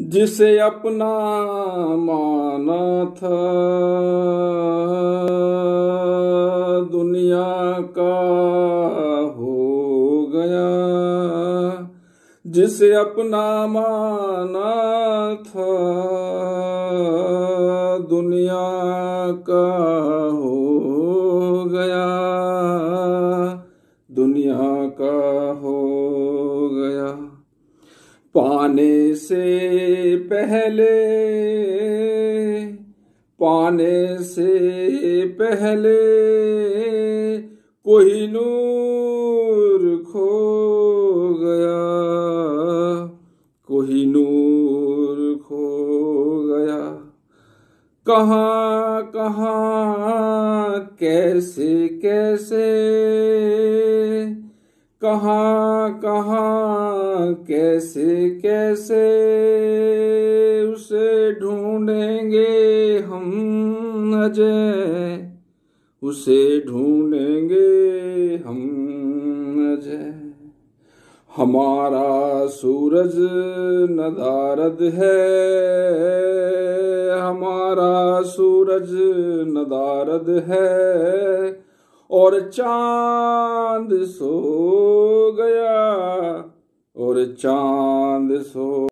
जिसे अपना माना था दुनिया का हो गया। जिसे अपना माना था दुनिया का हो गया। दुनिया का हो गया। पाने से पहले कोहिनूर खो गया। कोहिनूर खो गया। कहाँ कहाँ कैसे कैसे कहाँ कहाँ कैसे कैसे उसे ढूंढेंगे हम अजय। उसे ढूंढेंगे हम अजय। हमारा सूरज नदारद है। हमारा सूरज नदारद है और चांद सो गया। और चांद सो